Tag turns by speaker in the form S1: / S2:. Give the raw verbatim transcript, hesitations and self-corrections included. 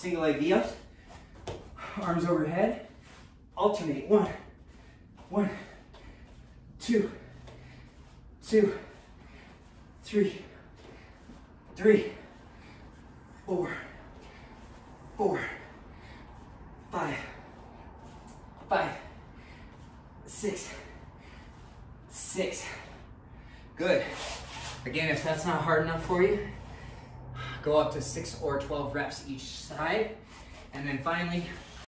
S1: Single leg V ups. Arms overhead. Alternate. One, one, two, two, three, three, four, four, five, five, six, six. Good. Again, if that's not hard enough for you, go up to six or twelve reps each side. And then finally,